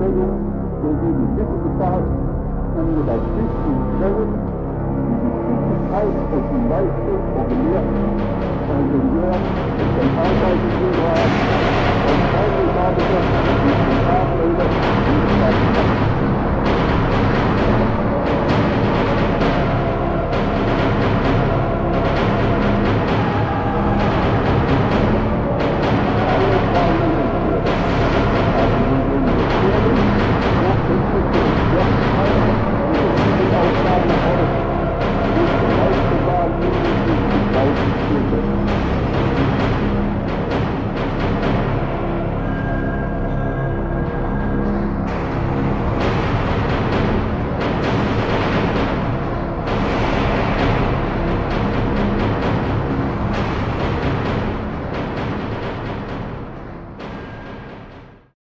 Aufträge, der sie die Mitte bezahlt, um das Schiff zu stellen. Dieses Schiff ist zum Beispiel reguliert, weil wir den Arbeiten